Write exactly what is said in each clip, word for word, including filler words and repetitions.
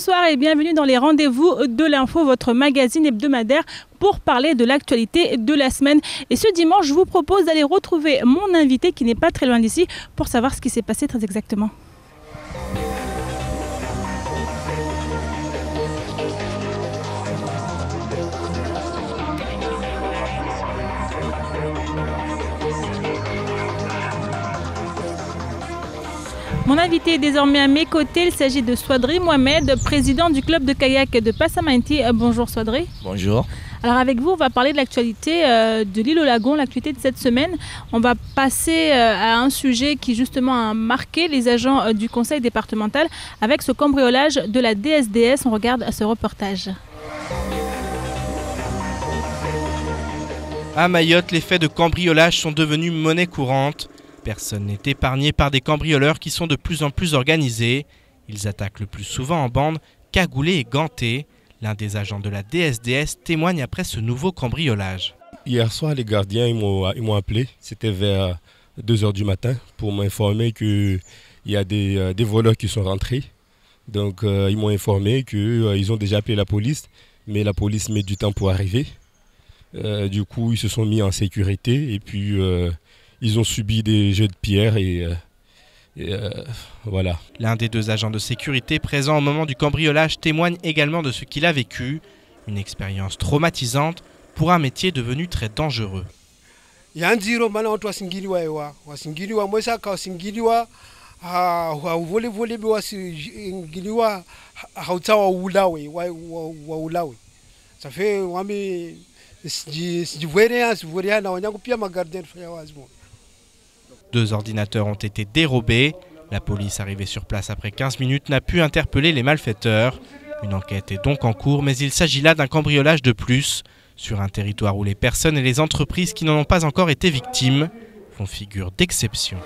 Bonsoir et bienvenue dans les rendez-vous de l'info, votre magazine hebdomadaire pour parler de l'actualité de la semaine. Et ce dimanche, je vous propose d'aller retrouver mon invité qui n'est pas très loin d'ici pour savoir ce qui s'est passé très exactement. Mon invité est désormais à mes côtés, il s'agit de Swadri Mohamed, président du club de kayak de Passamainti. Bonjour Swadri. Bonjour. Alors avec vous, on va parler de l'actualité euh, de l'île au Lagon, l'actualité de cette semaine. On va passer euh, à un sujet qui justement a marqué les agents euh, du conseil départemental avec ce cambriolage de la D S D S. On regarde ce reportage. À Mayotte, les faits de cambriolage sont devenus monnaie courante. Personne n'est épargné par des cambrioleurs qui sont de plus en plus organisés. Ils attaquent le plus souvent en bande, cagoulés et gantés. L'un des agents de la D S D S témoigne après ce nouveau cambriolage. Hier soir, les gardiens ils m'ont appelé. C'était vers deux heures du matin pour m'informer qu'il y a des, euh, des voleurs qui sont rentrés. Donc euh, ils m'ont informé qu'ils euh, ont déjà appelé la police, mais la police met du temps pour arriver. Euh, du coup, ils se sont mis en sécurité et puis... Euh, Ils ont subi des jets de pierre et, euh, et euh, voilà. L'un des deux agents de sécurité présents au moment du cambriolage témoigne également de ce qu'il a vécu. Une expérience traumatisante pour un métier devenu très dangereux. Ça fait Deux ordinateurs ont été dérobés. La police, arrivée sur place après quinze minutes, n'a pu interpeller les malfaiteurs. Une enquête est donc en cours, mais il s'agit là d'un cambriolage de plus, sur un territoire où les personnes et les entreprises qui n'en ont pas encore été victimes font figure d'exception.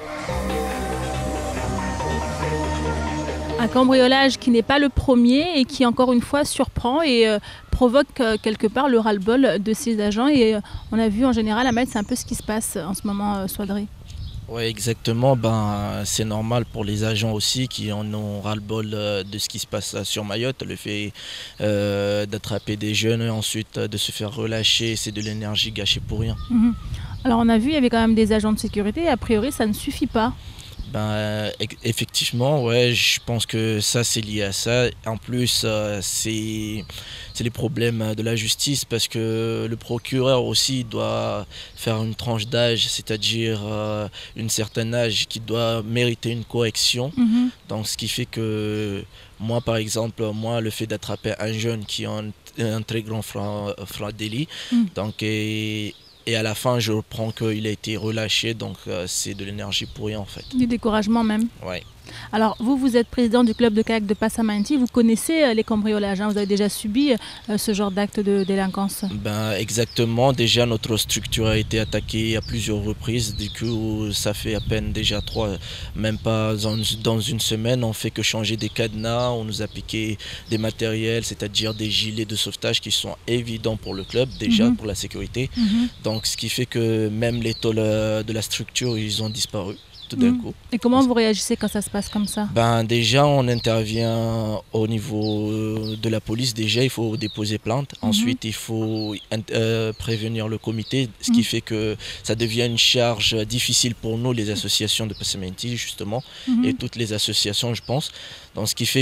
Un cambriolage qui n'est pas le premier et qui encore une fois surprend et euh, provoque euh, quelque part le ras-le-bol de ces agents. Et euh, on a vu en général à Mayotte, c'est un peu ce qui se passe en ce moment, euh, Swadri. Oui, exactement. Ben, c'est normal pour les agents aussi qui en ont ras-le-bol de ce qui se passe sur Mayotte. Le fait euh, d'attraper des jeunes et ensuite de se faire relâcher, c'est de l'énergie gâchée pour rien. Mmh. Alors on a vu, il y avait quand même des agents de sécurité et a priori ça ne suffit pas. Ben, effectivement, ouais, je pense que ça c'est lié à ça. En plus, euh, c'est les problèmes de la justice parce que le procureur aussi doit faire une tranche d'âge, c'est-à-dire euh, une certaine âge qui doit mériter une correction. Mm-hmm. Donc, ce qui fait que moi, par exemple, moi, le fait d'attraper un jeune qui a un, un très grand franc délit, mm. donc et, Et à la fin, je reprends qu'il a été relâché, donc euh, c'est de l'énergie pour rien en fait. Du découragement même. Oui. Alors vous, vous êtes président du club de kayak de Passamainti, vous connaissez euh, les cambriolages, hein, vous avez déjà subi euh, ce genre d'acte de délinquance? Ben, exactement, déjà notre structure a été attaquée à plusieurs reprises, du coup ça fait à peine déjà trois, même pas dans, dans une semaine, on fait que changer des cadenas, on nous a piqué des matériels, c'est-à-dire des gilets de sauvetage qui sont évidents pour le club, déjà mm-hmm. pour la sécurité. Mm-hmm. Donc ce qui fait que même les tôles de la structure, ils ont disparu. D'un mmh. coup. Et comment vous réagissez quand ça se passe comme ça? Ben déjà on intervient au niveau de la police, déjà il faut déposer plainte, mmh. ensuite il faut euh, prévenir le comité, ce qui mmh. fait que ça devient une charge difficile pour nous les associations de Passamainti justement mmh. et toutes les associations je pense, donc ce qui fait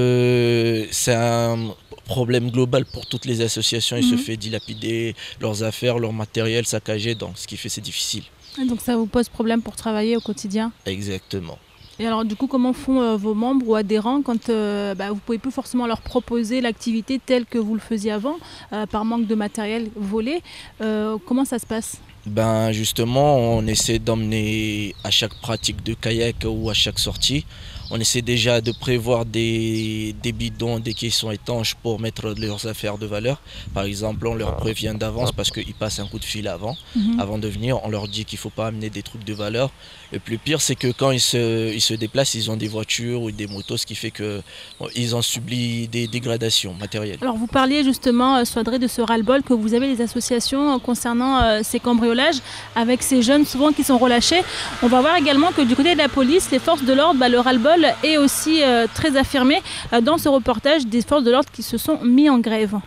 que c'est un problème global pour toutes les associations, il mmh. se fait dilapider leurs affaires, leur matériel saccagé, donc ce qui fait c'est difficile. Donc ça vous pose problème pour travailler au quotidien? Exactement. Et alors du coup, comment font euh, vos membres ou adhérents quand euh, bah, vous ne pouvez plus forcément leur proposer l'activité telle que vous le faisiez avant, euh, par manque de matériel volé? euh, Comment ça se passe? Ben justement, on essaie d'emmener à chaque pratique de kayak ou à chaque sortie, on essaie déjà de prévoir des, des bidons, des caissons étanches pour mettre leurs affaires de valeur. Par exemple, on leur prévient d'avance parce qu'ils passent un coup de fil avant, mm-hmm. avant de venir. On leur dit qu'il ne faut pas amener des trucs de valeur. Le plus pire, c'est que quand ils se, ils se déplacent, ils ont des voitures ou des motos, ce qui fait qu'ils bon, en subissent des dégradations matérielles. Alors vous parliez justement, Swadri, de ce ras-le-bol que vous avez les associations concernant euh, ces cambriolages avec ces jeunes souvent qui sont relâchés. On va voir également que du côté de la police, les forces de l'ordre, bah, le ras-le-bol foule est aussi euh, très affirmée euh, dans ce reportage des forces de l'ordre qui se sont mis en grève.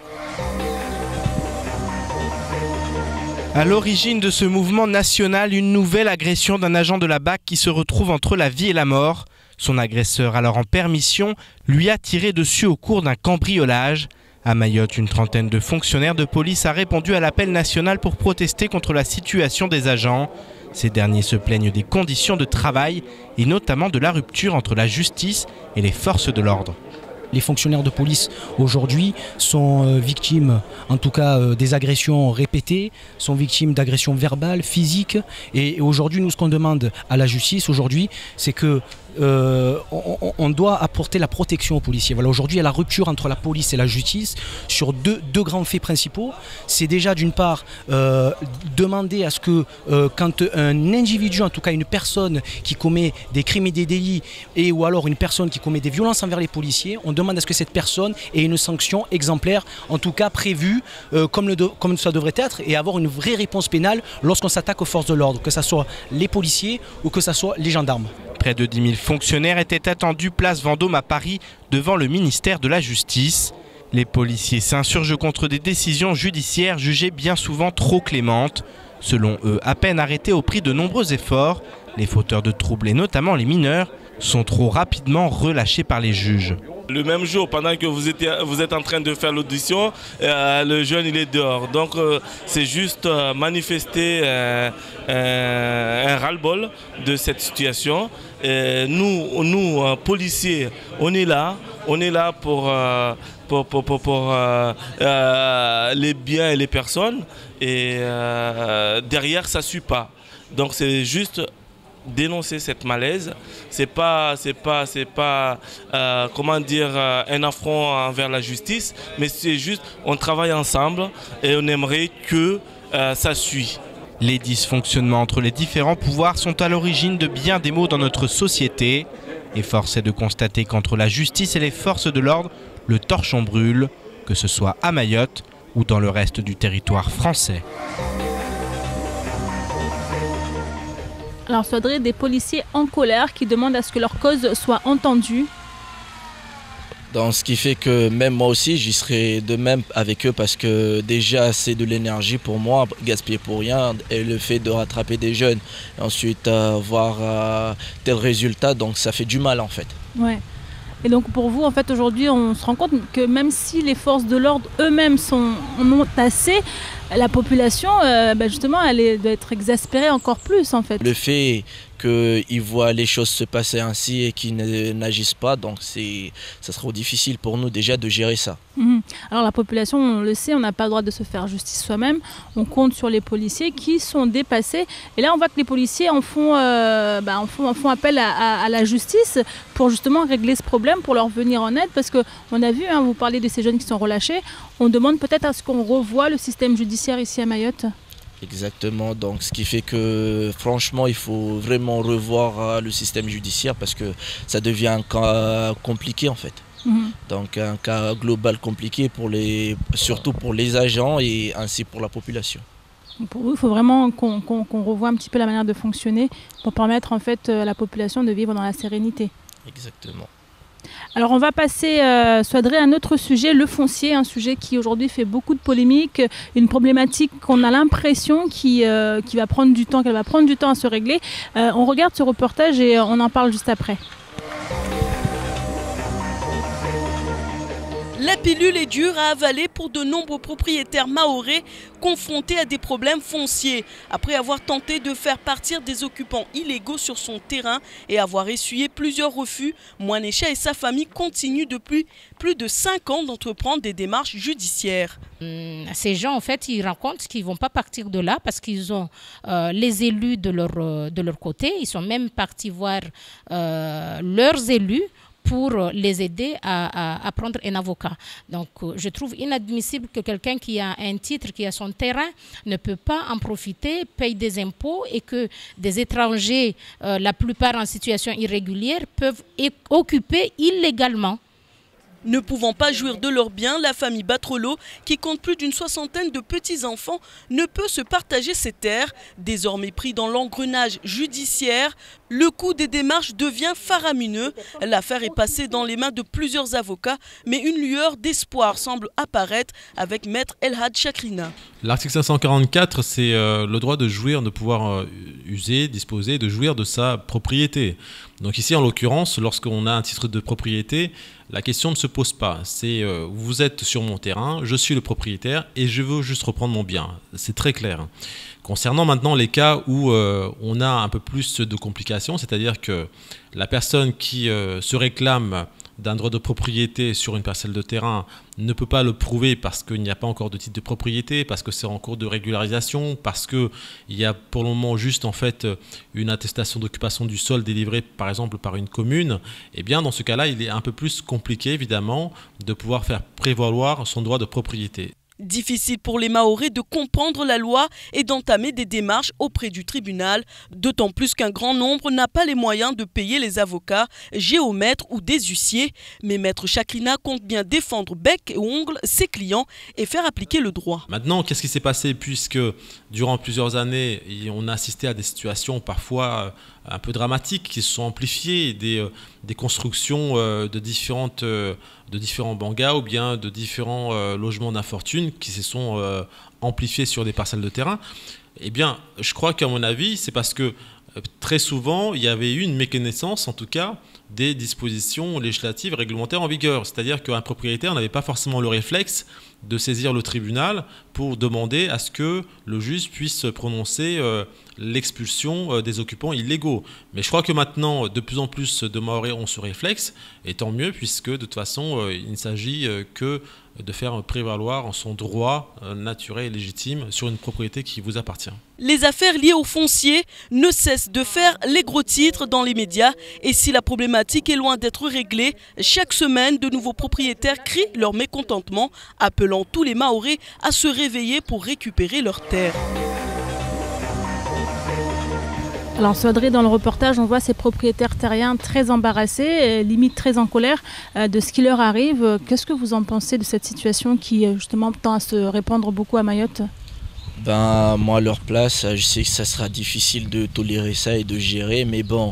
À l'origine de ce mouvement national, une nouvelle agression d'un agent de la B A C qui se retrouve entre la vie et la mort. Son agresseur, alors en permission, lui a tiré dessus au cours d'un cambriolage. À Mayotte, une trentaine de fonctionnaires de police a répondu à l'appel national pour protester contre la situation des agents. Ces derniers se plaignent des conditions de travail et notamment de la rupture entre la justice et les forces de l'ordre. Les fonctionnaires de police aujourd'hui sont victimes, en tout cas des agressions répétées, sont victimes d'agressions verbales, physiques. Et aujourd'hui, nous, ce qu'on demande à la justice aujourd'hui, c'est que Euh, on, on doit apporter la protection aux policiers. Voilà, aujourd'hui, il y a la rupture entre la police et la justice sur deux, deux grands faits principaux. C'est déjà d'une part euh, demander à ce que euh, quand un individu, en tout cas une personne qui commet des crimes et des délits, et ou alors une personne qui commet des violences envers les policiers, on demande à ce que cette personne ait une sanction exemplaire, en tout cas prévue euh, comme, le de, comme ça devrait être, et avoir une vraie réponse pénale lorsqu'on s'attaque aux forces de l'ordre, que ce soit les policiers ou que ce soit les gendarmes. Près de dix mille fonctionnaires étaient attendus place Vendôme à Paris devant le ministère de la Justice. Les policiers s'insurgent contre des décisions judiciaires jugées bien souvent trop clémentes. Selon eux, à peine arrêtés au prix de nombreux efforts, les fauteurs de troubles et notamment les mineurs sont trop rapidement relâchés par les juges. Le même jour, pendant que vous êtes, vous êtes en train de faire l'audition, euh, le jeune il est dehors. Donc euh, c'est juste euh, manifester euh, euh, un ras-le-bol de cette situation. Et nous, nous euh, policiers, on est là, on est là pour, euh, pour, pour, pour, pour euh, euh, les biens et les personnes. Et euh, derrière, ça ne suit pas. Donc c'est juste dénoncer cette malaise. C'est pas, c'est pas, c'est pas, euh, comment dire, euh, un affront envers la justice, mais c'est juste, on travaille ensemble et on aimerait que euh, ça suit. Les dysfonctionnements entre les différents pouvoirs sont à l'origine de bien des maux dans notre société. Et force est de constater qu'entre la justice et les forces de l'ordre, le torchon brûle, que ce soit à Mayotte ou dans le reste du territoire français. Alors, Sodré, des policiers en colère qui demandent à ce que leur cause soit entendue. Donc, ce qui fait que même moi aussi, j'y serai de même avec eux parce que déjà, c'est de l'énergie pour moi, gaspiller pour rien. Et le fait de rattraper des jeunes, et ensuite euh, voir euh, tel résultat, donc ça fait du mal en fait. Ouais. Et donc pour vous, en fait, aujourd'hui, on se rend compte que même si les forces de l'ordre eux-mêmes sont en ont assez, la population, euh, bah justement, elle est, doit être exaspérée encore plus, en fait. Le fait qu'ils voient les choses se passer ainsi et qu'ils n'agissent pas, donc c'est, ça sera difficile pour nous déjà de gérer ça. Mmh. Alors la population, on le sait, on n'a pas le droit de se faire justice soi-même. On compte sur les policiers qui sont dépassés. Et là, on voit que les policiers en font, euh, bah, en font, en font appel à, à, à la justice pour justement régler ce problème, pour leur venir en aide. Parce qu'on a vu, hein, vous parlez de ces jeunes qui sont relâchés, on demande peut-être à ce qu'on revoie le système judiciaire ici à Mayotte. Exactement, donc ce qui fait que franchement il faut vraiment revoir euh, le système judiciaire parce que ça devient un cas compliqué en fait. Mmh. Donc un cas global compliqué pour les, surtout pour les agents et ainsi pour la population. Pour vous, il faut vraiment qu'on qu'on, qu'on revoie un petit peu la manière de fonctionner pour permettre en fait à la population de vivre dans la sérénité. Exactement. Alors on va passer, euh, Sodré, à un autre sujet, le foncier, un sujet qui aujourd'hui fait beaucoup de polémiques, une problématique qu'on a l'impression qui, euh, qui va prendre du temps, qu'elle va prendre du temps à se régler. Euh, on regarde ce reportage et on en parle juste après. La pilule est dure à avaler pour de nombreux propriétaires mahorais confrontés à des problèmes fonciers. Après avoir tenté de faire partir des occupants illégaux sur son terrain et avoir essuyé plusieurs refus, Mouanécha et sa famille continuent depuis plus de cinq ans d'entreprendre des démarches judiciaires. Ces gens, en fait, ils racontent qu'ils ne vont pas partir de là parce qu'ils ont euh, les élus de leur, euh, de leur côté. Ils sont même partis voir euh, leurs élus pour les aider à, à, à prendre un avocat. Donc, je trouve inadmissible que quelqu'un qui a un titre, qui a son terrain, ne peut pas en profiter, paye des impôts et que des étrangers, euh, la plupart en situation irrégulière, peuvent occuper illégalement. Ne pouvant pas jouir de leurs biens, la famille Batrolo, qui compte plus d'une soixantaine de petits-enfants, ne peut se partager ses terres. Désormais pris dans l'engrenage judiciaire, le coût des démarches devient faramineux. L'affaire est passée dans les mains de plusieurs avocats, mais une lueur d'espoir semble apparaître avec Maître Elhad Chakrina. L'article cinq cent quarante-quatre, c'est euh, le droit de jouir, de pouvoir euh, user, disposer, de jouir de sa propriété. Donc ici, en l'occurrence, lorsqu'on a un titre de propriété, la question ne se pose pas. C'est euh, vous êtes sur mon terrain, je suis le propriétaire et je veux juste reprendre mon bien. C'est très clair. Concernant maintenant les cas où euh, on a un peu plus de complications, c'est-à-dire que la personne qui euh, se réclame d'un droit de propriété sur une parcelle de terrain ne peut pas le prouver parce qu'il n'y a pas encore de titre de propriété, parce que c'est en cours de régularisation, parce qu'il y a pour le moment juste en fait une attestation d'occupation du sol délivrée par exemple par une commune, et bien dans ce cas-là, il est un peu plus compliqué évidemment de pouvoir faire prévaloir son droit de propriété. Difficile pour les Mahorais de comprendre la loi et d'entamer des démarches auprès du tribunal, d'autant plus qu'un grand nombre n'a pas les moyens de payer les avocats, géomètres ou des huissiers. Mais Maître Chakrina compte bien défendre bec et ongles ses clients et faire appliquer le droit. Maintenant, qu'est-ce qui s'est passé puisque durant plusieurs années, on a assisté à des situations parfois un peu dramatiques qui se sont amplifiées, des, des constructions de, différentes, de différents bangas ou bien de différents logements d'infortune qui se sont amplifiés sur des parcelles de terrain. Eh bien, je crois qu'à mon avis, c'est parce que très souvent, il y avait eu une méconnaissance, en tout cas, des dispositions législatives réglementaires en vigueur. C'est-à-dire qu'un propriétaire n'avait pas forcément le réflexe de saisir le tribunal pour demander à ce que le juge puisse prononcer euh, l'expulsion euh, des occupants illégaux. Mais je crois que maintenant, de plus en plus de Mahorais ont ce réflexe, et tant mieux, puisque de toute façon, euh, il ne s'agit euh, que de faire prévaloir son droit euh, naturel et légitime sur une propriété qui vous appartient. Les affaires liées au foncier ne cessent de faire les gros titres dans les médias, et si la problématique est loin d'être réglée, chaque semaine, de nouveaux propriétaires crient leur mécontentement, appelant tous les Mahorais à se réveiller pour récupérer leurs terres. Alors Sodré, dans le reportage, on voit ces propriétaires terriens très embarrassés, limite très en colère de ce qui leur arrive. Qu'est-ce que vous en pensez de cette situation qui justement tend à se répandre beaucoup à Mayotte ? Ben, moi, à leur place, je sais que ça sera difficile de tolérer ça et de gérer, mais bon,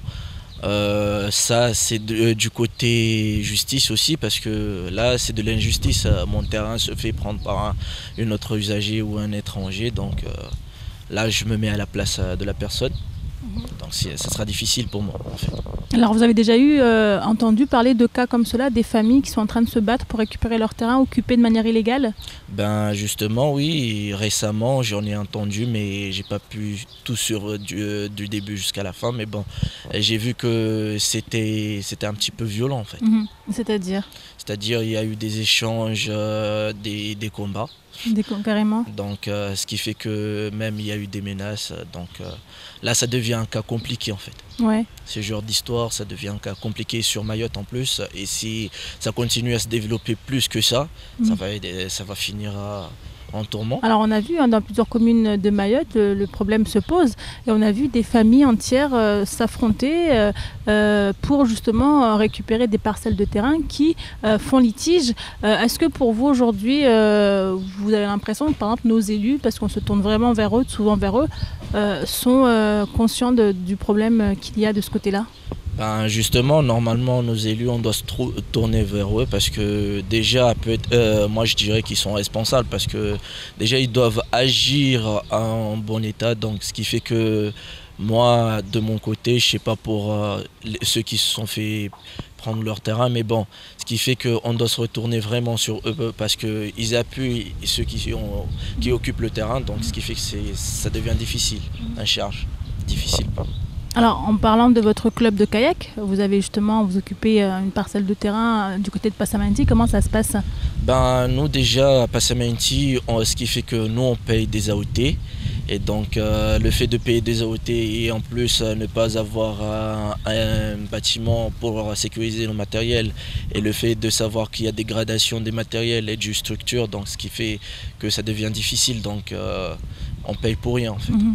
euh, ça c'est de, du côté justice aussi, parce que là c'est de l'injustice. Mon terrain se fait prendre par un une autre usager ou un étranger, donc euh, là je me mets à la place de la personne. Donc ça sera difficile pour moi en fait. Alors vous avez déjà eu euh, entendu parler de cas comme cela, des familles qui sont en train de se battre pour récupérer leur terrain occupé de manière illégale? Ben justement oui, récemment j'en ai entendu, mais j'ai pas pu tout sur du, du début jusqu'à la fin, mais bon, j'ai vu que c'était c'était un petit peu violent en fait. Mmh. C'est-à-dire? C'est-à-dire il y a eu des échanges, euh, des, des combats. Des, carrément. Donc euh, ce qui fait que même il y a eu des menaces, donc euh, là ça devient un cas compliqué en fait. Ouais. Ce genre d'histoire, ça devient un cas compliqué sur Mayotte en plus, et si ça continue à se développer plus que ça, mmh. ça, va, ça va finir à, en tourment. Alors on a vu hein, dans plusieurs communes de Mayotte, le, le problème se pose, et on a vu des familles entières euh, s'affronter euh, euh, pour justement euh, récupérer des parcelles de terrain qui euh, font litige. Euh, Est-ce que pour vous aujourd'hui, euh, vous avez l'impression que par exemple nos élus, parce qu'on se tourne vraiment vers eux, souvent vers eux, euh, sont euh, conscients de, du problème qu'il y a de ce côté-là? Ben justement, normalement, nos élus, on doit se tourner vers eux parce que déjà, peut euh, moi je dirais qu'ils sont responsables parce que déjà ils doivent agir en bon état. Donc ce qui fait que moi, de mon côté, je sais pas pour euh, ceux qui se sont fait prendre leur terrain, mais bon, ce qui fait qu'on doit se retourner vraiment sur eux parce qu'ils appuient ceux qui, ont, qui occupent le terrain. Donc ce qui fait que ça devient difficile, une charge difficile. Alors, en parlant de votre club de kayak, vous avez justement, vous occupez une parcelle de terrain du côté de Passamenti. Comment ça se passe? Ben, nous déjà, à Passamenti, on, ce qui fait que nous, on paye des A O T. Et donc, euh, le fait de payer des A O T et en plus euh, ne pas avoir un, un bâtiment pour sécuriser le matériel, et le fait de savoir qu'il y a des gradations des matériels et du structure, donc ce qui fait que ça devient difficile. Donc, euh, on paye pour rien en fait. Mmh.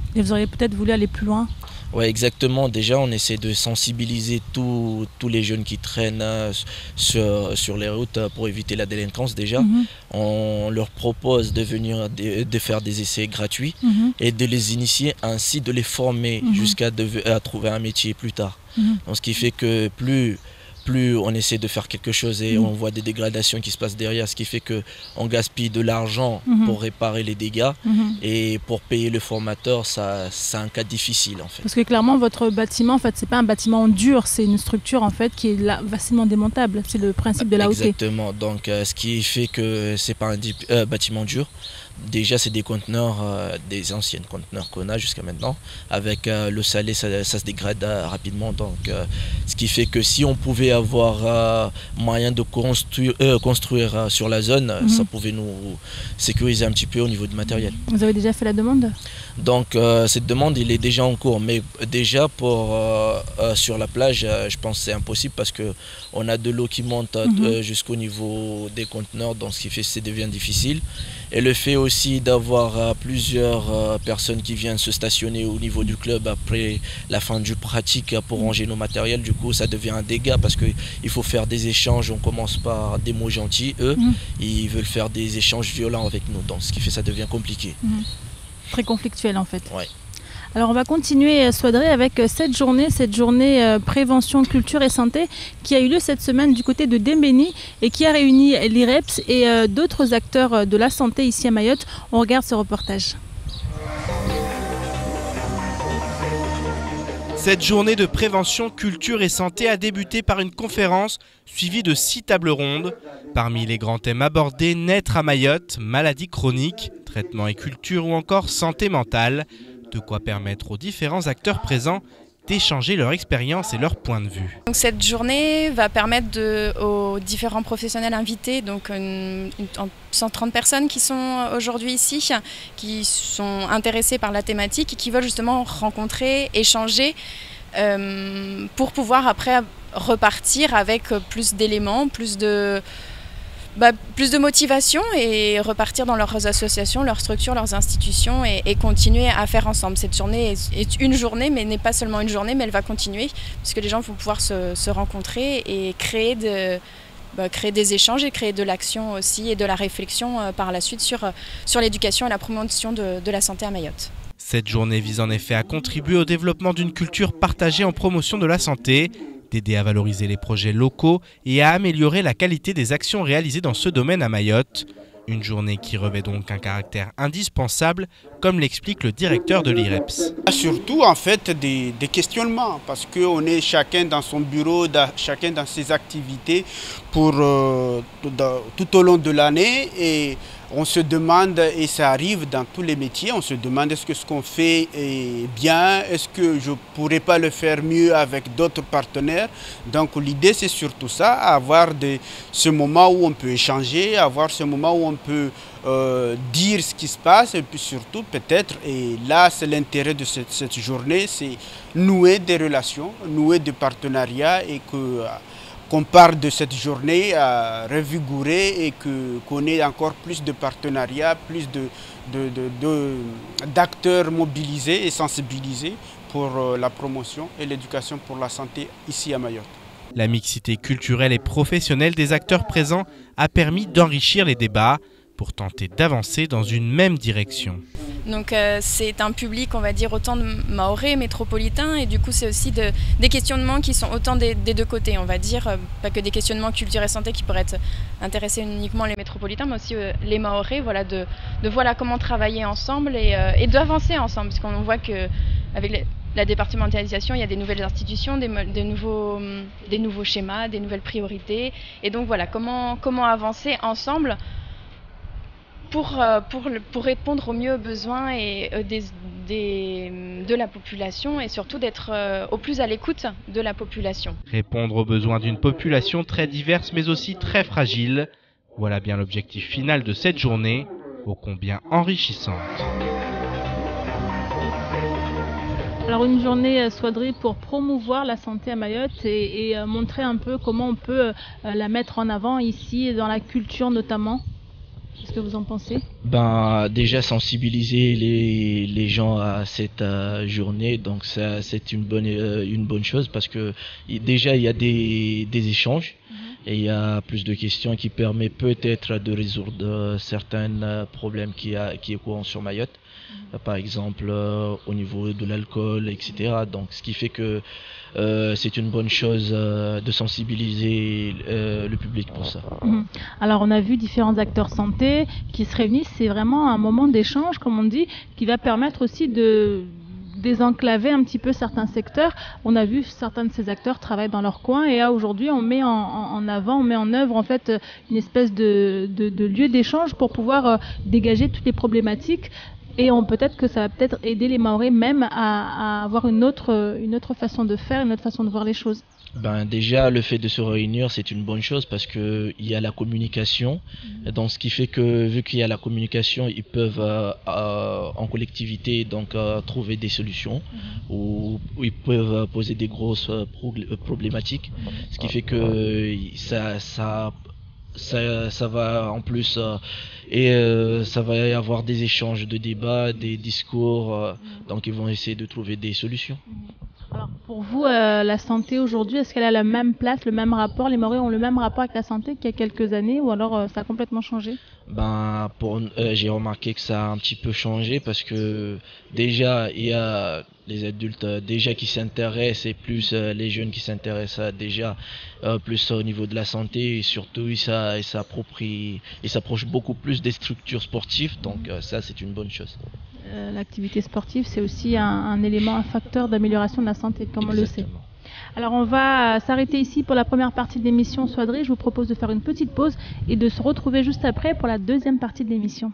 Et vous auriez peut-être voulu aller plus loin? Ouais, exactement. Déjà, on essaie de sensibiliser tous tous les jeunes qui traînent euh, sur, sur les routes euh, pour éviter la délinquance déjà. Mhm. On leur propose de venir de, de faire des essais gratuits Mhm. et de les initier, ainsi de les former Mhm. jusqu'à de- à trouver un métier plus tard. Mhm. Donc, ce qui fait que plus, plus on essaie de faire quelque chose et Mhm. on voit des dégradations qui se passent derrière, ce qui fait qu'on gaspille de l'argent Mhm. pour réparer les dégâts. Mhm. Et pour payer le formateur, ça, c'est un cas difficile en fait. Parce que clairement, votre bâtiment, en fait, c'est pas un bâtiment dur, c'est une structure en fait qui est là, facilement démontable. C'est le principe de l'A O T. Exactement. Donc, euh, ce qui fait que c'est pas un dip- euh, bâtiment dur. Déjà, c'est des conteneurs, euh, des anciennes conteneurs qu'on a jusqu'à maintenant. Avec euh, le salé, ça, ça se dégrade euh, rapidement. Donc, euh, ce qui fait que si on pouvait avoir euh, moyen de construire, euh, construire euh, sur la zone, Mhm. ça pouvait nous sécuriser un petit peu au niveau du matériel. Vous avez déjà fait la demande? Donc euh, cette demande, il est déjà en cours, mais déjà pour euh, euh, sur la plage, euh, je pense que c'est impossible parce que on a de l'eau qui monte euh, Mhm. euh, jusqu'au niveau des conteneurs, donc ce qui fait que ça devient difficile. Et le fait aussi d'avoir euh, plusieurs euh, personnes qui viennent se stationner au niveau du club après la fin du pratique euh, pour ranger nos matériels, du coup ça devient un dégât parce qu'il faut faire des échanges. On commence par des mots gentils, eux, Mhm. ils veulent faire des échanges violents avec nous, donc ce qui fait que ça devient compliqué. Mhm. Très conflictuel en fait. Ouais. Alors on va continuer, euh, Swadré, avec euh, cette journée, cette journée euh, prévention, culture et santé qui a eu lieu cette semaine du côté de Dembéni et qui a réuni l'I R E P S et euh, d'autres acteurs euh, de la santé ici à Mayotte. On regarde ce reportage. Cette journée de prévention, culture et santé a débuté par une conférence suivie de six tables rondes. Parmi les grands thèmes abordés, naître à Mayotte, maladies chroniques, traitement et culture ou encore santé mentale. De quoi permettre aux différents acteurs présents d'échanger leur expérience et leur point de vue. Donc cette journée va permettre de, aux différents professionnels invités, donc une, une, cent trente personnes qui sont aujourd'hui ici, qui sont intéressés par la thématique et qui veulent justement rencontrer, échanger euh, pour pouvoir après repartir avec plus d'éléments, plus de... Bah, plus de motivation et repartir dans leurs associations, leurs structures, leurs institutions et, et continuer à faire ensemble. Cette journée est, est une journée, mais n'est pas seulement une journée, mais elle va continuer puisque les gens vont pouvoir se, se rencontrer et créer, de, bah, créer des échanges et créer de l'action aussi et de la réflexion euh, par la suite sur, sur l'éducation et la promotion de, de la santé à Mayotte. Cette journée vise en effet à contribuer au développement d'une culture partagée en promotion de la santé, d'aider à valoriser les projets locaux et à améliorer la qualité des actions réalisées dans ce domaine à Mayotte. Une journée qui revêt donc un caractère indispensable, comme l'explique le directeur de l'I R E P S. Surtout en fait des, des questionnements, parce qu'on est chacun dans son bureau, chacun dans ses activités pour, euh, tout au long de l'année et on se demande, et ça arrive dans tous les métiers, on se demande est-ce que ce qu'on fait est bien, est-ce que je ne pourrais pas le faire mieux avec d'autres partenaires. Donc l'idée c'est surtout ça, avoir de, ce moment où on peut échanger, avoir ce moment où on peut euh, dire ce qui se passe et puis surtout peut-être, et là c'est l'intérêt de cette, cette journée, c'est nouer des relations, nouer des partenariats et que... qu'on parte de cette journée à revigorer et que, qu'on ait encore plus de partenariats, plus de, de, de, de, d'acteurs mobilisés et sensibilisés pour la promotion et l'éducation pour la santé ici à Mayotte. La mixité culturelle et professionnelle des acteurs présents a permis d'enrichir les débats pour tenter d'avancer dans une même direction. Donc euh, c'est un public, on va dire, autant de Mahorais, métropolitains, et du coup c'est aussi de, des questionnements qui sont autant des, des deux côtés, on va dire, euh, pas que des questionnements culture et santé qui pourraient être, intéresser uniquement les métropolitains, mais aussi euh, les Mahorais, voilà, de, de voilà comment travailler ensemble et, euh, et d'avancer ensemble, parce qu'on voit que avec les, la départementalisation, il y a des nouvelles institutions, des, des, nouveaux, des nouveaux schémas, des nouvelles priorités, et donc voilà, comment, comment avancer ensemble Pour, pour, pour répondre au mieux aux besoins et, des, des, de la population et surtout d'être au plus à l'écoute de la population. Répondre aux besoins d'une population très diverse mais aussi très fragile. Voilà bien l'objectif final de cette journée, ô combien enrichissante. Alors une journée, Swadré, pour promouvoir la santé à Mayotte et, et montrer un peu comment on peut la mettre en avant ici, dans la culture notamment. Qu'est-ce que vous en pensez? Ben, déjà sensibiliser les, les gens à cette euh, journée, donc ça c'est une bonne, euh, une bonne chose parce que y, déjà il y a des, des échanges mm-hmm. et il y a plus de questions qui permettent peut-être de résoudre euh, certains euh, problèmes qui, a, qui est courant sur Mayotte, mm-hmm. euh, par exemple euh, au niveau de l'alcool, et cetera. Donc ce qui fait que Euh, c'est une bonne chose euh, de sensibiliser euh, le public pour ça. Mmh. Alors on a vu différents acteurs santé qui se réunissent, c'est vraiment un moment d'échange, comme on dit, qui va permettre aussi de désenclaver un petit peu certains secteurs. On a vu certains de ces acteurs travailler dans leur coin et là aujourd'hui on met en, en avant, on met en œuvre en fait une espèce de, de, de lieu d'échange pour pouvoir euh, dégager toutes les problématiques. Et on, peut-être que ça va peut-être aider les Mahorais même à, à avoir une autre, une autre façon de faire, une autre façon de voir les choses. Ben déjà, le fait de se réunir, c'est une bonne chose parce qu'il y a la communication. Mmh. Donc, ce qui fait que, vu qu'il y a la communication, ils peuvent, euh, euh, en collectivité, donc, euh, trouver des solutions mmh. ou, ou ils peuvent poser des grosses euh, problématiques. Mmh. Ce qui fait que ça, ça, ça, ça va en plus... Euh, et euh, ça va y avoir des échanges de débats, des discours, euh, mmh. donc ils vont essayer de trouver des solutions. Alors pour vous, euh, la santé aujourd'hui, est-ce qu'elle a la même place, le même rapport? Les Mahorais ont le même rapport avec la santé qu'il y a quelques années ou alors euh, ça a complètement changé? Ben, pour, euh, j'ai remarqué que ça a un petit peu changé parce que déjà il y a les adultes euh, déjà qui s'intéressent et plus euh, les jeunes qui s'intéressent déjà euh, plus au niveau de la santé et surtout ils s'approprient, ils s'approchent beaucoup plus des structures sportives, donc euh, ça c'est une bonne chose. Euh, l'activité sportive c'est aussi un, un élément, un facteur d'amélioration de la santé comme Exactement. On le sait. Alors on va s'arrêter ici pour la première partie de l'émission Swadri. Je vous propose de faire une petite pause et de se retrouver juste après pour la deuxième partie de l'émission.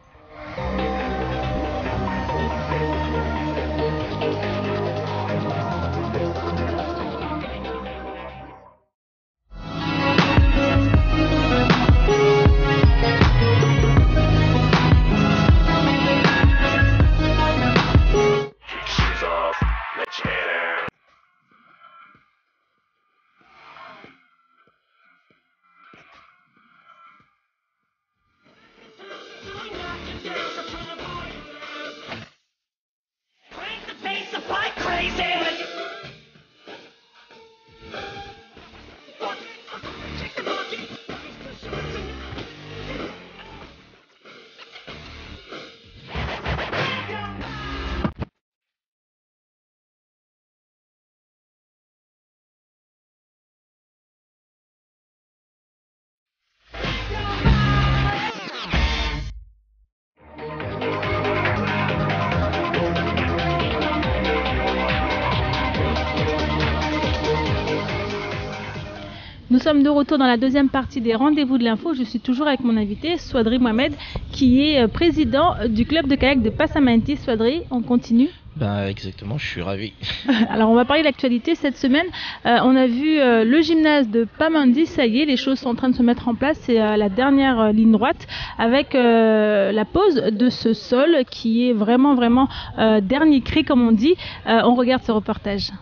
Nous sommes de retour dans la deuxième partie des rendez-vous de l'info. Je suis toujours avec mon invité, Swadri Mohamed, qui est président du club de kayak de Passamanti. Swadri, on continue? Ben exactement, je suis ravi. Alors on va parler de l'actualité cette semaine. Euh, on a vu euh, le gymnase de Pamandi, ça y est, les choses sont en train de se mettre en place. C'est euh, la dernière euh, ligne droite avec euh, la pose de ce sol qui est vraiment vraiment euh, dernier cri comme on dit. Euh, on regarde ce reportage.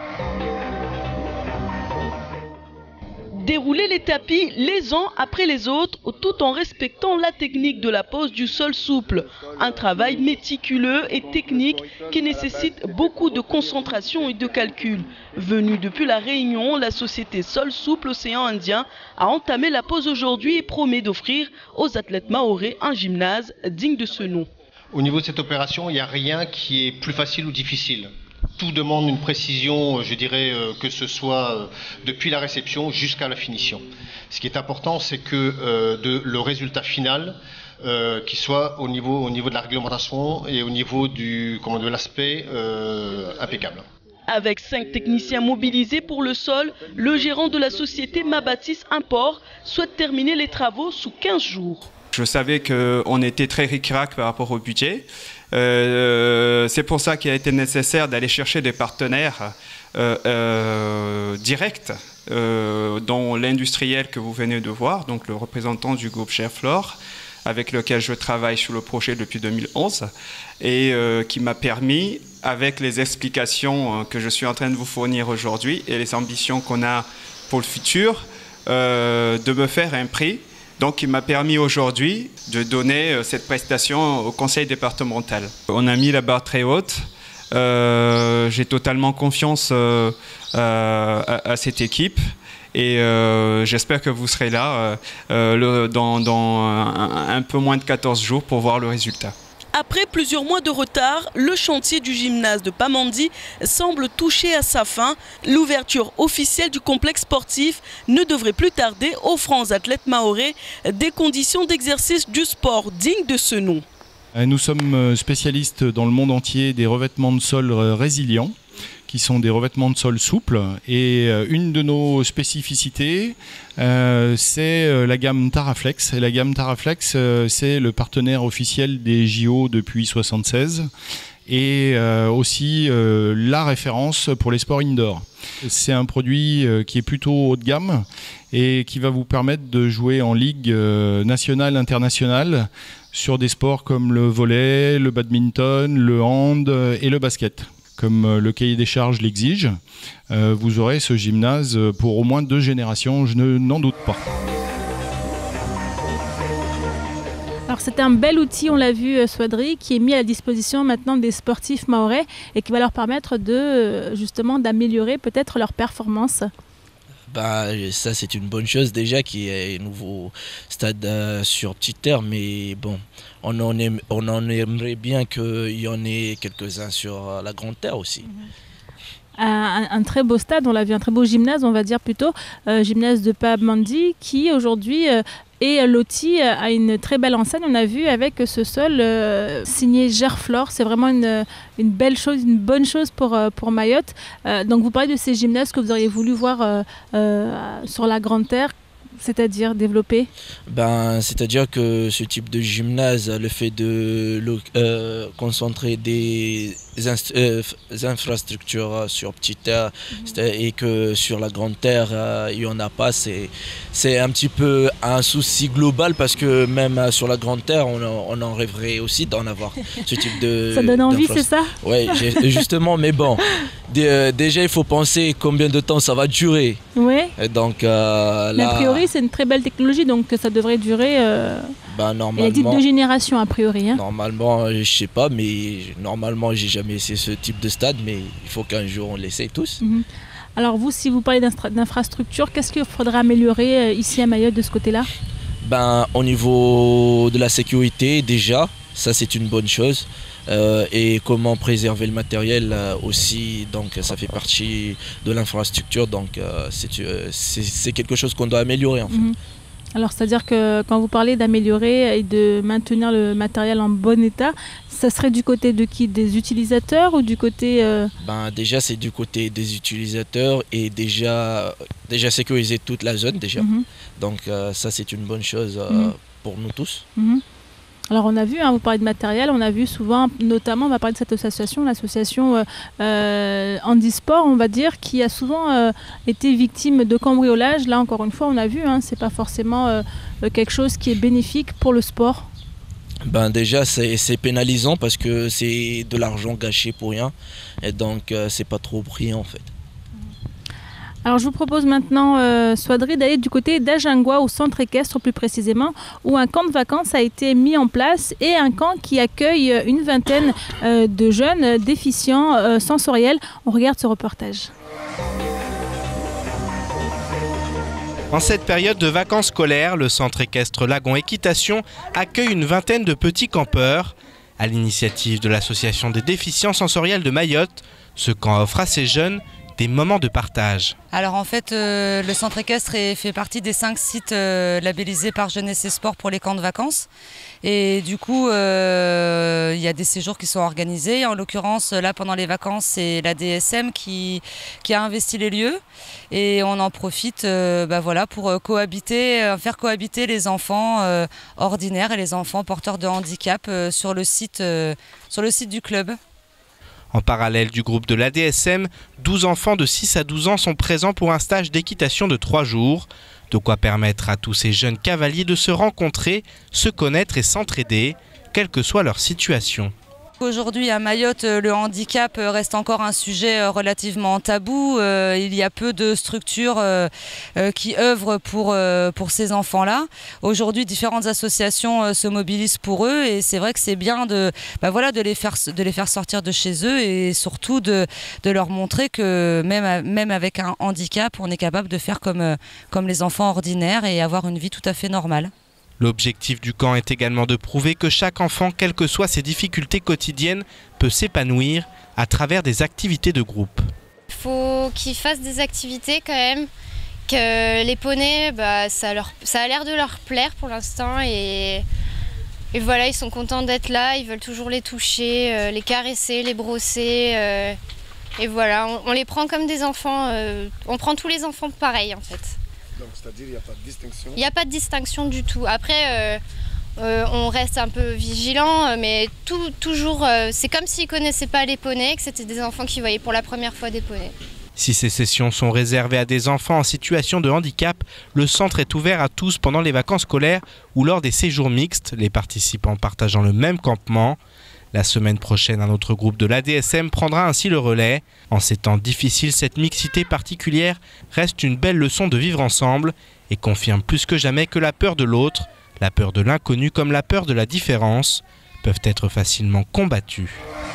Dérouler les tapis les uns après les autres tout en respectant la technique de la pose du sol souple. Un travail méticuleux et technique qui nécessite beaucoup de concentration et de calcul. Venue depuis la Réunion, la société Sol Souple Océan Indien a entamé la pose aujourd'hui et promet d'offrir aux athlètes mahorais un gymnase digne de ce nom. Au niveau de cette opération, il n'y a rien qui est plus facile ou difficile. Tout demande une précision, je dirais, euh, que ce soit euh, depuis la réception jusqu'à la finition. Ce qui est important, c'est que euh, de, le résultat final, euh, qui soit au niveau, au niveau de la réglementation et au niveau du, comment, de l'aspect euh, impeccable. Avec cinq techniciens mobilisés pour le sol, le gérant de la société Mabatis Import souhaite terminer les travaux sous quinze jours. Je savais qu'on était très ric-rac par rapport au budget. Euh, c'est pour ça qu'il a été nécessaire d'aller chercher des partenaires euh, euh, directs, euh, dont l'industriel que vous venez de voir, donc le représentant du groupe Cherflor, avec lequel je travaille sur le projet depuis deux mille onze, et euh, qui m'a permis, avec les explications que je suis en train de vous fournir aujourd'hui et les ambitions qu'on a pour le futur, euh, de me faire un prix Donc il m'a permis aujourd'hui de donner cette prestation au conseil départemental. On a mis la barre très haute. Euh, j'ai totalement confiance euh, euh, à, à cette équipe et euh, j'espère que vous serez là euh, le, dans, dans un, un peu moins de quatorze jours pour voir le résultat. Après plusieurs mois de retard, le chantier du gymnase de Pamandzi semble toucher à sa fin. L'ouverture officielle du complexe sportif ne devrait plus tarder, offrant aux athlètes mahorais des conditions d'exercice du sport dignes de ce nom. Nous sommes spécialistes dans le monde entier des revêtements de sol résilients, qui sont des revêtements de sol souples. Et une de nos spécificités, euh, c'est la gamme Taraflex. Et la gamme Taraflex, euh, c'est le partenaire officiel des J O depuis soixante-seize et euh, aussi euh, la référence pour les sports indoor. C'est un produit euh, qui est plutôt haut de gamme et qui va vous permettre de jouer en ligue euh, nationale, internationale, sur des sports comme le volley, le badminton, le hand et le basket. Comme le cahier des charges l'exige, euh, vous aurez ce gymnase pour au moins deux générations, je ne, n'en doute pas. Alors c'est un bel outil, on l'a vu, Swadri, qui est mis à la disposition maintenant des sportifs mahorais et qui va leur permettre de justement d'améliorer peut-être leur performance. Bah, ça c'est une bonne chose déjà qui est un nouveau stade euh, sur petite terre, mais bon, on en, aime, on en aimerait bien qu'il y en ait quelques-uns sur euh, la grande terre aussi. Mm-hmm. un, un très beau stade, on l'a vu, un très beau gymnase, on va dire plutôt, euh, gymnase de Pamandzi, qui aujourd'hui euh, est loti à une très belle enseigne, on a vu, avec ce sol euh, signé Gerflor. C'est vraiment une, une belle chose, une bonne chose pour, pour Mayotte. Euh, donc vous parlez de ces gymnases que vous auriez voulu voir euh, euh, sur la grande terre, c'est-à-dire développer? Ben, c'est-à-dire que ce type de gymnase, le fait de euh, concentrer des euh, infrastructures sur petite terre mmh. et que sur la grande terre, euh, il n'y en a pas, c'est, c'est un petit peu un souci global parce que même sur la grande terre, on, on en rêverait aussi d'en avoir ce type de... Ça donne envie, c'est ça? Oui, justement, mais bon, d- déjà il faut penser combien de temps ça va durer. Oui. Donc, euh, mais là, a priori, c'est une très belle technologie, donc ça devrait durer... Euh... Ben, normalement, il a dit deux générations a priori. Hein. Normalement, je sais pas, mais normalement, j'ai jamais essayé ce type de stade, mais il faut qu'un jour on l'essaye tous. Mm-hmm. Alors vous, si vous parlez d'infrastructure, qu'est-ce qu'il faudra améliorer euh, ici à Mayotte de ce côté-là? Ben, au niveau de la sécurité, déjà, ça c'est une bonne chose. Euh, et comment préserver le matériel euh, aussi, donc ça fait partie de l'infrastructure, donc euh, c'est, euh, c'est, c'est quelque chose qu'on doit améliorer en fait. Mm-hmm. Alors, c'est-à-dire que quand vous parlez d'améliorer et de maintenir le matériel en bon état, ça serait du côté de qui? Des utilisateurs ou du côté... Euh... Ben, déjà, c'est du côté des utilisateurs et déjà, déjà sécuriser toute la zone déjà. Mm-hmm. Donc, euh, ça, c'est une bonne chose euh, mm-hmm. pour nous tous. Mm-hmm. Alors on a vu, hein, vous parlez de matériel, on a vu souvent, notamment on va parler de cette association, l'association euh, euh, Handisport, on va dire, qui a souvent euh, été victime de cambriolage. Là encore une fois, on a vu, hein, c'est pas forcément euh, quelque chose qui est bénéfique pour le sport. Ben déjà c'est, c'est pénalisant parce que c'est de l'argent gâché pour rien et donc euh, c'est pas trop pris en fait. Alors je vous propose maintenant, euh, Swadri, d'aller du côté d'Ajangwa, au centre équestre plus précisément, où un camp de vacances a été mis en place et un camp qui accueille une vingtaine euh, de jeunes déficients euh, sensoriels. On regarde ce reportage. En cette période de vacances scolaires, le centre équestre Lagon Équitation accueille une vingtaine de petits campeurs. À l'initiative de l'association des déficients sensoriels de Mayotte, ce camp offre à ces jeunes des moments de partage. Alors en fait, euh, le centre équestre est, fait partie des cinq sites euh, labellisés par Jeunesse et Sport pour les camps de vacances. Et du coup, euh, il y a des séjours qui sont organisés. En l'occurrence, là, pendant les vacances, c'est la D S M qui, qui a investi les lieux. Et on en profite euh, bah voilà, pour cohabiter, euh, faire cohabiter les enfants euh, ordinaires et les enfants porteurs de handicap euh, sur, le site, euh, sur le site du club. En parallèle du groupe de l'A D S M, douze enfants de six à douze ans sont présents pour un stage d'équitation de trois jours. De quoi permettre à tous ces jeunes cavaliers de se rencontrer, se connaître et s'entraider, quelle que soit leur situation. Aujourd'hui à Mayotte, le handicap reste encore un sujet relativement tabou. Il y a peu de structures qui œuvrent pour, pour ces enfants-là. Aujourd'hui, différentes associations se mobilisent pour eux et c'est vrai que c'est bien de, bah voilà, de, les faire, de les faire sortir de chez eux et surtout de, de leur montrer que même, même avec un handicap, on est capable de faire comme, comme les enfants ordinaires et avoir une vie tout à fait normale. L'objectif du camp est également de prouver que chaque enfant, quelles que soient ses difficultés quotidiennes, peut s'épanouir à travers des activités de groupe. Il faut qu'ils fassent des activités quand même, que les poneys, bah, ça, leur, ça a l'air de leur plaire pour l'instant et, et voilà, ils sont contents d'être là, ils veulent toujours les toucher, euh, les caresser, les brosser euh, et voilà, on, on les prend comme des enfants, euh, on prend tous les enfants pareil en fait. Donc, c'est-à-dire qu'il n'y a pas de distinction? Il n'y a pas de distinction du tout. Après, euh, euh, on reste un peu vigilant, mais tout, toujours, euh, c'est comme s'ils ne connaissaient pas les poneys, que c'était des enfants qui voyaient pour la première fois des poneys. Si ces sessions sont réservées à des enfants en situation de handicap, le centre est ouvert à tous pendant les vacances scolaires ou lors des séjours mixtes, les participants partageant le même campement. La semaine prochaine, un autre groupe de l'A D S M prendra ainsi le relais. En ces temps difficiles, cette mixité particulière reste une belle leçon de vivre ensemble et confirme plus que jamais que la peur de l'autre, la peur de l'inconnu comme la peur de la différence, peuvent être facilement combattues.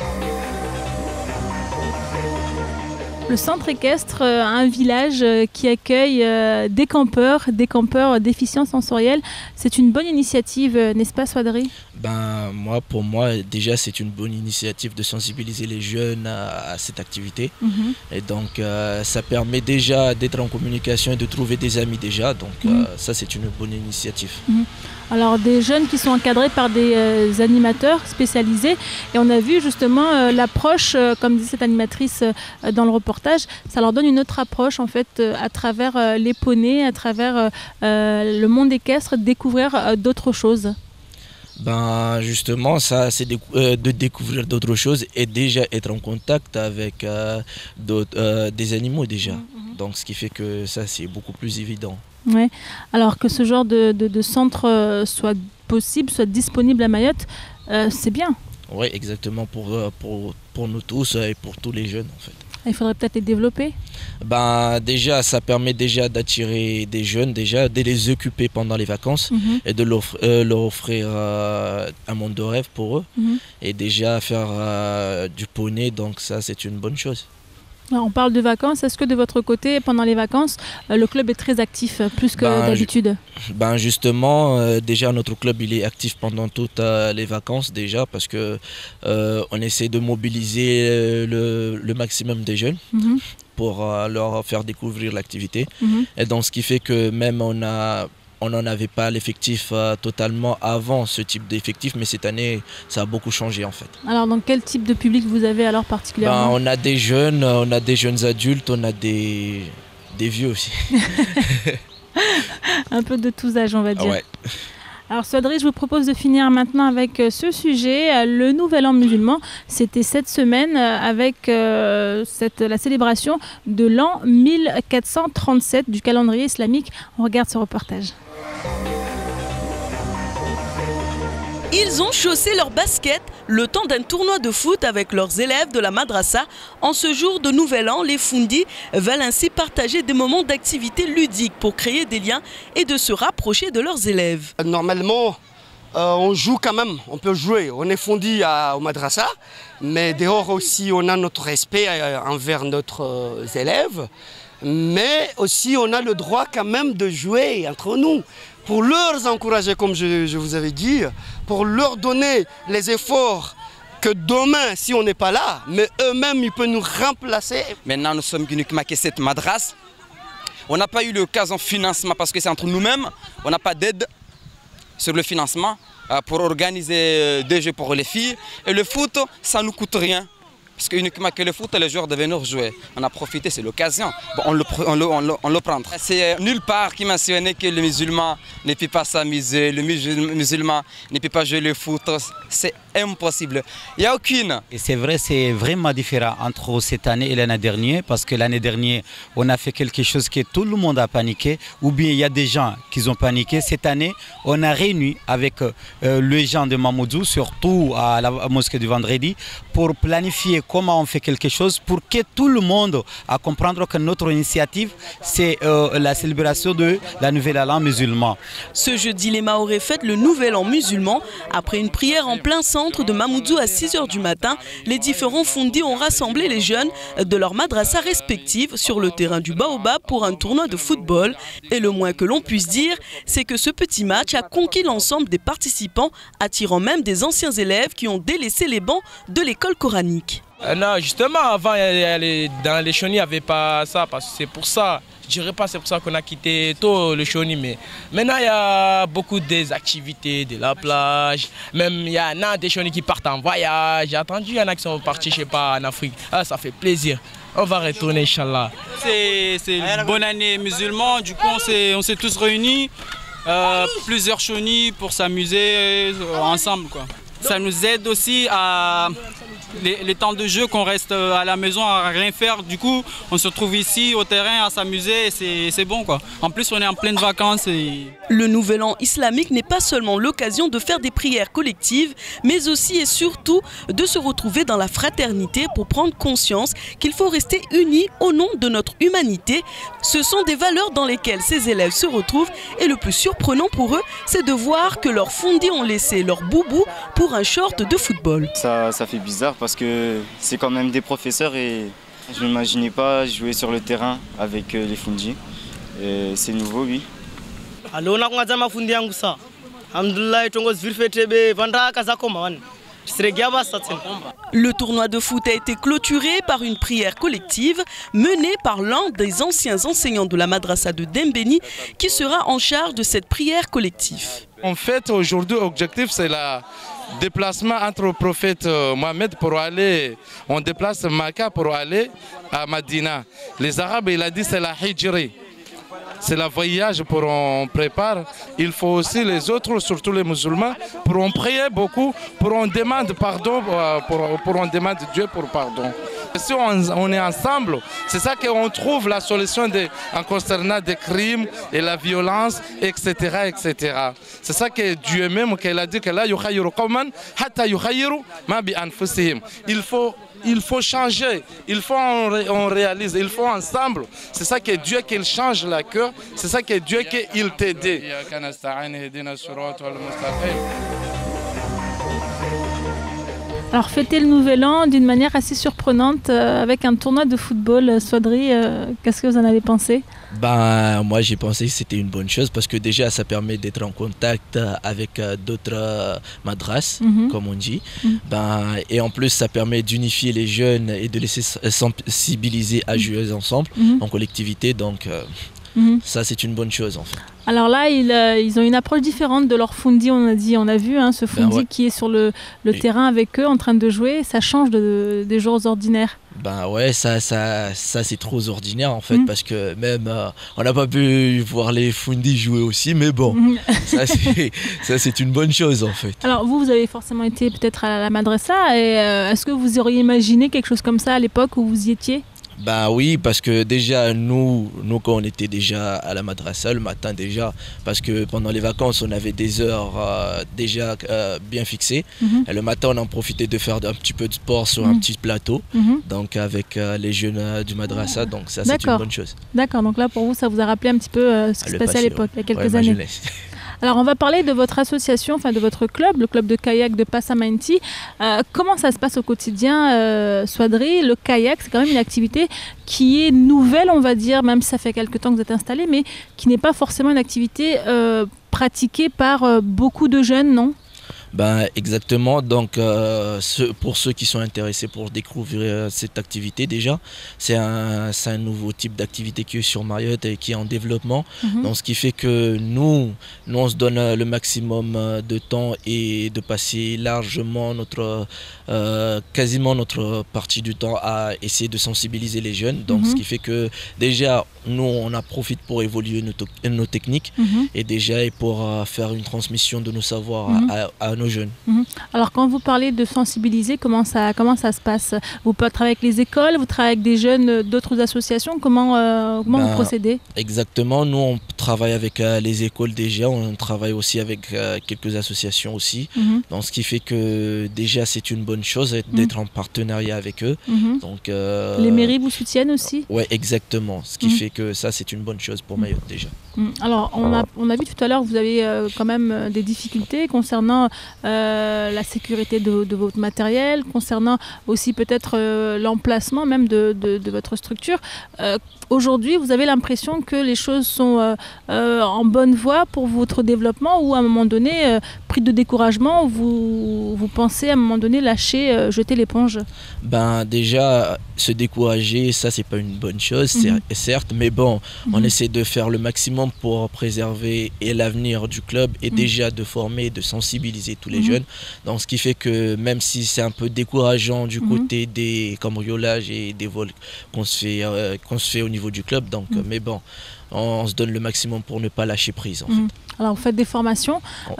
Le centre équestre, un village qui accueille des campeurs, des campeurs déficients sensoriels. C'est une bonne initiative, n'est-ce pas Swadri? Ben, moi, pour moi, déjà, c'est une bonne initiative de sensibiliser les jeunes à, à cette activité. Mm-hmm. Et donc, euh, ça permet déjà d'être en communication et de trouver des amis déjà. Donc, mm-hmm. euh, ça, c'est une bonne initiative. Mm-hmm. Alors, des jeunes qui sont encadrés par des euh, animateurs spécialisés. Et on a vu justement euh, l'approche, euh, comme dit cette animatrice euh, dans le reportage, ça leur donne une autre approche en fait euh, à travers euh, les poneys, à travers euh, euh, le monde équestre, découvrir euh, d'autres choses. Ben justement, ça c'est de, euh, de découvrir d'autres choses et déjà être en contact avec euh, euh, des animaux déjà. Mm-hmm. Donc ce qui fait que ça c'est beaucoup plus évident. Ouais. Alors que ce genre de, de, de centre euh, soit possible, soit disponible à Mayotte, euh, c'est bien. Oui, exactement, pour, pour, pour nous tous et pour tous les jeunes en fait. Il faudrait peut-être les développer. Ben, déjà, ça permet déjà d'attirer des jeunes, déjà, de les occuper pendant les vacances mm-hmm. et de leur, euh, leur offrir euh, un monde de rêve pour eux. Mm-hmm. Et déjà faire euh, du poney, donc ça c'est une bonne chose. Alors, on parle de vacances. Est-ce que de votre côté, pendant les vacances, euh, le club est très actif, euh, plus que ben, d'habitude? Ben justement, euh, déjà notre club il est actif pendant toutes euh, les vacances déjà parce que euh, on essaie de mobiliser euh, le, le maximum des jeunes mm-hmm. pour euh, leur faire découvrir l'activité. Mm-hmm. Et donc ce qui fait que même on a On n'en avait pas l'effectif euh, totalement avant ce type d'effectif, mais cette année, ça a beaucoup changé en fait. Alors, dans quel type de public vous avez alors particulièrement? Ben, on a des jeunes, on a des jeunes adultes, on a des, des vieux aussi. Un peu de tous âges, on va dire. Ouais. Alors Swadri, je vous propose de finir maintenant avec ce sujet, le Nouvel An musulman. C'était cette semaine avec euh, cette, la célébration de l'an mille quatre cent trente-sept du calendrier islamique. On regarde ce reportage. Ils ont chaussé leurs baskets le temps d'un tournoi de foot avec leurs élèves de la madrasa. En ce jour de Nouvel An, les Foundi veulent ainsi partager des moments d'activité ludique pour créer des liens et de se rapprocher de leurs élèves. Normalement, euh, on joue quand même, on peut jouer. On est Foundi à, au madrasa, mais dehors aussi on a notre respect envers nos élèves. Mais aussi on a le droit quand même de jouer entre nous. Pour leur encourager, comme je, je vous avais dit, pour leur donner les efforts que demain, si on n'est pas là, mais eux-mêmes, ils peuvent nous remplacer. Maintenant, nous sommes venus marquer cette madras. On n'a pas eu l'occasion de financement parce que c'est entre nous-mêmes. On n'a pas d'aide sur le financement pour organiser des jeux pour les filles. Et le foot, ça ne nous coûte rien. Parce qu'uniquement que le foot, les joueurs devaient nous rejouer. On a profité, c'est l'occasion. Bon, on, le, on, le, on, le, on le prend. C'est nulle part qui mentionnait que le musulman ne peut pas s'amuser, le musulman ne peut pas jouer le foot. C'est impossible. Il n'y a aucune. Et c'est vrai, c'est vraiment différent entre cette année et l'année dernière, parce que l'année dernière, on a fait quelque chose que tout le monde a paniqué, ou bien il y a des gens qui ont paniqué. Cette année, on a réuni avec euh, les gens de Mamoudzou, surtout à la mosquée du vendredi, pour planifier comment on fait quelque chose pour que tout le monde a comprendre que notre initiative, c'est euh, la célébration de la nouvelle an musulman. Ce jeudi, les Mahorais fêtent le nouvel an musulman. Après une prière en plein centre de Mamoudzou à six heures du matin, les différents fondis ont rassemblé les jeunes de leurs madrassas respectives sur le terrain du Baobab pour un tournoi de football. Et le moins que l'on puisse dire, c'est que ce petit match a conquis l'ensemble des participants, attirant même des anciens élèves qui ont délaissé les bancs de l'école coranique. Euh, non, justement, avant, dans les Choni, il n'y avait pas ça, parce que c'est pour ça, je dirais pas c'est pour ça qu'on a quitté tôt le Choni, mais maintenant il y a beaucoup des activités, de la plage, même il y en a des Choni qui partent en voyage, j'ai entendu, il y en a qui sont partis, je sais pas, en Afrique, ah, ça fait plaisir. On va retourner, Inch'Allah. C'est une bonne année musulmane, du coup on s'est tous réunis, euh, plusieurs Choni pour s'amuser euh, ensemble, quoi. Ça nous aide aussi à les, les temps de jeu qu'on reste à la maison à rien faire. Du coup, on se retrouve ici au terrain à s'amuser et c'est bon, quoi. En plus, on est en pleine vacances. Et... Le nouvel an islamique n'est pas seulement l'occasion de faire des prières collectives, mais aussi et surtout de se retrouver dans la fraternité pour prendre conscience qu'il faut rester unis au nom de notre humanité. Ce sont des valeurs dans lesquelles ces élèves se retrouvent et le plus surprenant pour eux, c'est de voir que leurs fondis ont laissé leur boubou pour un short de football. Ça, ça fait bizarre parce que c'est quand même des professeurs et je ne m'imaginais pas jouer sur le terrain avec les fundis. C'est nouveau, oui. Le tournoi de foot a été clôturé par une prière collective menée par l'un des anciens enseignants de la madrasa de Dembéni qui sera en charge de cette prière collective. En fait, aujourd'hui, l'objectif, c'est le déplacement entre le prophète Mohamed pour aller, on déplace Makkah pour aller à Madina. Les Arabes, il a dit c'est la hijri. C'est le voyage pour on prépare. Il faut aussi les autres, surtout les musulmans, pour on prier beaucoup, pour on demande pardon, pour, pour on demande Dieu pour pardon. Si on, on est ensemble, c'est ça qu'on trouve la solution de, en concernant des crimes et la violence, et cetera, et cetera. C'est ça que Dieu même qu'il a dit que là, il faut Il faut changer, il faut on réalise, il faut ensemble. C'est ça que Dieu qu'il change la cœur, c'est ça que Dieu qu'il t'aide. Alors fêter le nouvel an d'une manière assez surprenante euh, avec un tournoi de football. Swadri, euh, qu'est-ce que vous en avez pensé? Ben, moi j'ai pensé que c'était une bonne chose parce que déjà ça permet d'être en contact avec euh, d'autres euh, madras, mm-hmm. comme on dit. Mm-hmm. Ben, et en plus ça permet d'unifier les jeunes et de les sensibiliser à jouer ensemble, mm-hmm. en collectivité. Donc euh, mm-hmm. ça c'est une bonne chose en fait. Alors là, ils, euh, ils ont une approche différente de leur fundi, on a dit, on a vu, hein, ce fundi ben ouais. qui est sur le, le terrain avec eux en train de jouer, ça change de, des jours ordinaires. Ben ouais, ça, ça, ça c'est trop ordinaire en fait, mmh. parce que même, euh, on n'a pas pu voir les fundis jouer aussi, mais bon, mmh. ça c'est une bonne chose en fait. Alors vous, vous avez forcément été peut-être à la madrasa, et euh, est-ce que vous auriez imaginé quelque chose comme ça à l'époque où vous y étiez ? Bah oui, parce que déjà, nous, nous, quand on était déjà à la madrasa, le matin déjà, parce que pendant les vacances, on avait des heures euh, déjà euh, bien fixées. Mm-hmm. Et le matin, on en profitait de faire un petit peu de sport sur mm-hmm. un petit plateau, mm-hmm. donc avec euh, les jeunes euh, du madrasa, donc ça, c'est une bonne chose. D'accord, donc là, pour vous, ça vous a rappelé un petit peu euh, ce qui se passait à l'époque, il y a quelques ouais, années. Alors on va parler de votre association, enfin de votre club, le club de kayak de Passamenti. Euh, comment ça se passe au quotidien, euh, Swadri? Le kayak, c'est quand même une activité qui est nouvelle, on va dire, même si ça fait quelques temps que vous êtes installé, mais qui n'est pas forcément une activité euh, pratiquée par euh, beaucoup de jeunes, non? Ben, exactement. Donc, euh, ce, pour ceux qui sont intéressés pour découvrir cette activité, déjà, c'est un, un nouveau type d'activité qui est sur Mayotte et qui est en développement. Mm-hmm. Donc, ce qui fait que nous, nous, on se donne le maximum de temps et de passer largement notre, euh, quasiment notre partie du temps à essayer de sensibiliser les jeunes. Donc, mm-hmm. ce qui fait que déjà, nous, on en profite pour évoluer nos, nos techniques mm-hmm. et déjà et pour euh, faire une transmission de nos savoirs mm-hmm. à, à nos jeunes. Mmh. Alors quand vous parlez de sensibiliser, comment ça, comment ça se passe? Vous travaillez avec les écoles, vous travaillez avec des jeunes d'autres associations, comment, euh, comment ben, vous procédez? Exactement, nous on travaille avec euh, les écoles déjà, on travaille aussi avec euh, quelques associations aussi, mmh. donc ce qui fait que déjà c'est une bonne chose d'être mmh. en partenariat avec eux. Mmh. Donc, euh, les mairies vous soutiennent aussi? Oui, exactement, ce qui mmh. fait que ça c'est une bonne chose pour Mayotte déjà. Mmh. Alors on a, on a vu tout à l'heure que vous avez euh, quand même des difficultés concernant Euh, la sécurité de, de votre matériel, concernant aussi peut-être euh, l'emplacement même de, de, de votre structure. Euh, Aujourd'hui, vous avez l'impression que les choses sont euh, euh, en bonne voie pour votre développement ou à un moment donné, euh, pris de découragement, vous, vous pensez à un moment donné lâcher, euh, jeter l'éponge? Ben déjà, se décourager, ça c'est pas une bonne chose, mm-hmm. certes, mais bon, mm-hmm. on essaie de faire le maximum pour préserver et l'avenir du club et mm-hmm. déjà de former, de sensibiliser tous les mm-hmm. jeunes. Donc ce qui fait que même si c'est un peu décourageant du mm-hmm. côté des cambriolages et des vols qu'on se fait, euh, qu'on se fait au niveau du club, donc, mmh. mais bon, on, on se donne le maximum pour ne pas lâcher prise en mmh. fait. Alors vous faites des formations,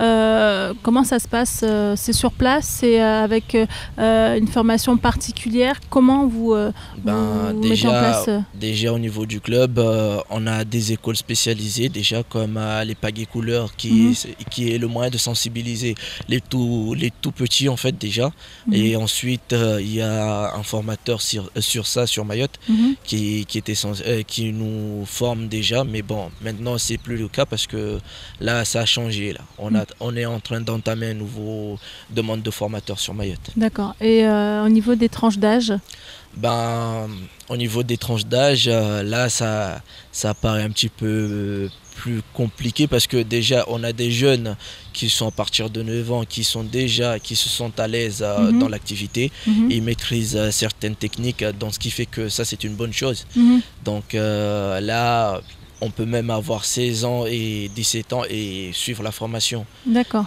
euh, comment ça se passe? C'est sur place, c'est avec euh, une formation particulière? Comment vous, euh, ben, vous déjà, mettez en place? Déjà au niveau du club, euh, on a des écoles spécialisées déjà comme euh, les pagaies couleurs qui, mmh. est, qui est le moyen de sensibiliser les tout, les tout petits en fait déjà. Mmh. Et ensuite euh, il y a un formateur sur, sur ça sur Mayotte mmh. qui, qui, était, euh, qui nous forme déjà, mais bon maintenant c'est plus le cas parce que là ça a changé. Là. On, a, on est en train d'entamer un nouveau demande de formateur sur Mayotte. D'accord. Et euh, au niveau des tranches d'âge? Ben, au niveau des tranches d'âge, euh, là, ça, ça paraît un petit peu euh, plus compliqué parce que déjà, on a des jeunes qui sont à partir de neuf ans, qui sont déjà, qui se sentent à l'aise euh, mm-hmm. dans l'activité. Mm-hmm. Ils maîtrisent euh, certaines techniques, donc ce qui fait que ça, c'est une bonne chose. Mm-hmm. Donc euh, là, on peut même avoir seize ans et dix-sept ans et suivre la formation. D'accord.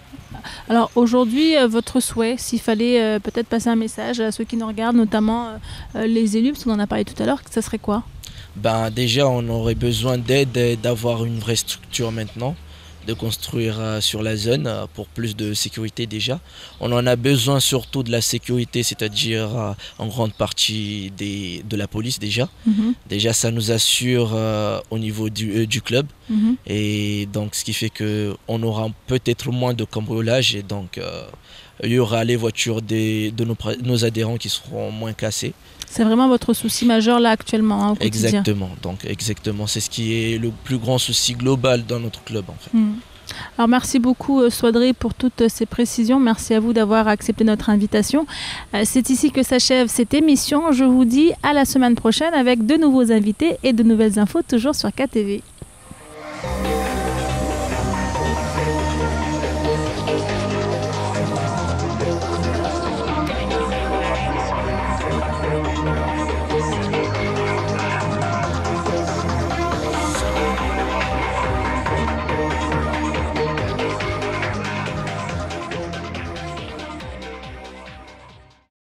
Alors aujourd'hui, euh, votre souhait, s'il fallait euh, peut-être passer un message à ceux qui nous regardent, notamment euh, les élus, parce qu'on en a parlé tout à l'heure, ça serait quoi? Ben, déjà, on aurait besoin d'aide, d'avoir une vraie structure maintenant, de construire euh, sur la zone euh, pour plus de sécurité déjà. On en a besoin surtout de la sécurité, c'est-à-dire euh, en grande partie des, de la police déjà. Mm-hmm. Déjà ça nous assure euh, au niveau du, euh, du club mm-hmm. et donc ce qui fait qu'on aura peut-être moins de cambriolage et donc euh, il y aura les voitures des, de nos, nos adhérents qui seront moins cassées. C'est vraiment votre souci majeur là actuellement, hein, au quotidien. Exactement, donc exactement, c'est ce qui est le plus grand souci global dans notre club en fait. Mmh. Alors merci beaucoup Souadré pour toutes ces précisions, merci à vous d'avoir accepté notre invitation. C'est ici que s'achève cette émission, je vous dis à la semaine prochaine avec de nouveaux invités et de nouvelles infos toujours sur K T V.